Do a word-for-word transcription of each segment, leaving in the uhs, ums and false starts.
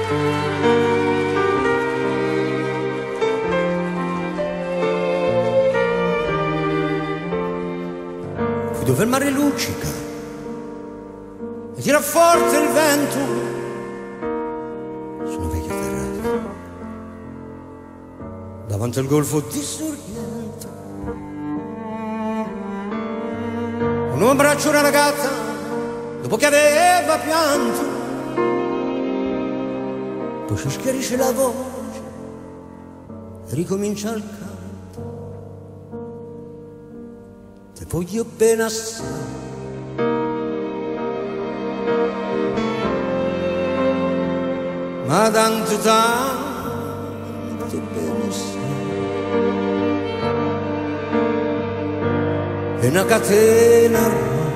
Qui dove il mare luccica e tira forte il vento su una vecchia terrazza davanti al golfo di Sorrento. Un uomo abbraccia una ragazza dopo che aveva pianto, poi si schiarisce la voce e ricomincia il canto. Te voglio bene assai, ma tanto tanto bene sai. È una catena ormai,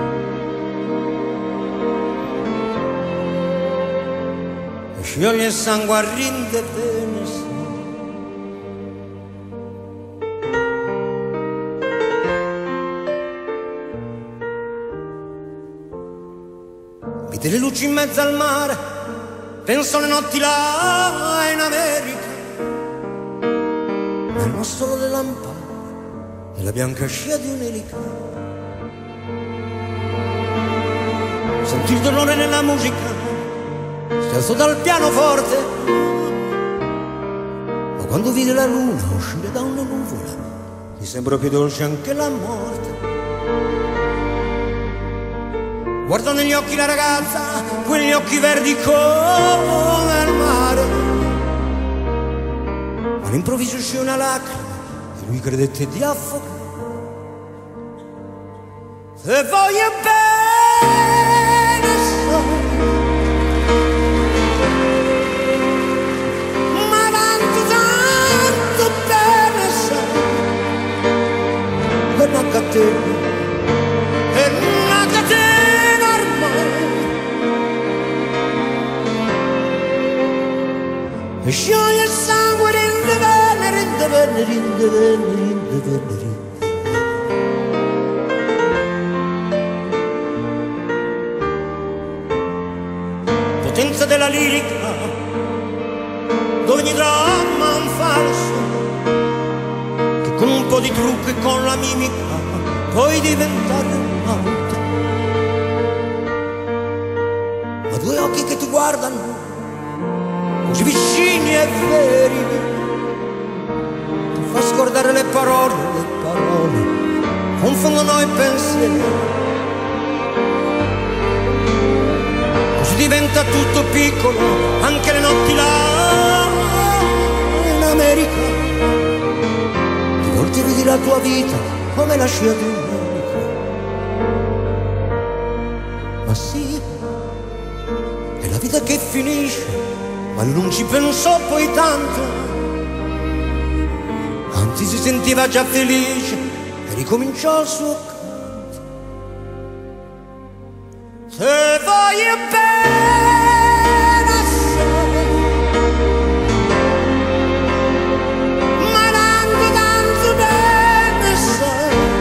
e scioglie il sangue a rinde bene sai. Vedi le luci in mezzo al mare, penso alle notti là in America, nel mostro delle lampade e la bianca scia di un'elica. Senti il dolore nella musica, stesso dal pianoforte, ma quando vide la luna uscire da una nuvola, mi sembra più dolce anche la morte. Guardo negli occhi la ragazza, quegli occhi verdi come il mare, ma all'improvviso uscì una lacrima e lui credette di affogare. Se voglio bene so, ma tanto tanto bene so, per una catena, per una catena ormai, e scioglie il sangue, rinde bene, rinde bene, rinde bene, rinde bene, rinde. Potenza della lirica, dove ogni dramma è un falso, che con un po' di trucco e con la mimica puoi diventare un altro. Ma due occhi che ti guardano, così vicini e veri, ti fa scordare le parole, le parole confondono i pensieri. Così diventa tutto piccolo, anche le notti là in America. Di volte vedi la tua vita come la scia di un'elica. Ma sì, è la vita che finisce, ma non ci pensò poi tanto, anzi si sentiva già felice e ricominciò il suo canto. Se voglio bene so, ma tanto tanto bene so,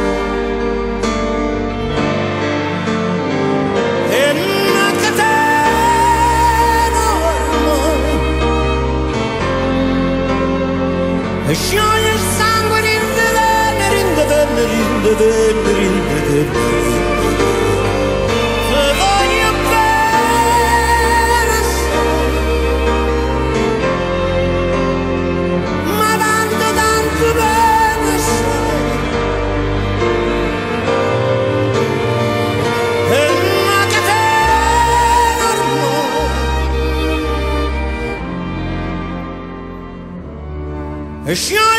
è una catena ormai, e scioglie il sangue, rinde bene, rinde bene, rinde bene, rinde bene. E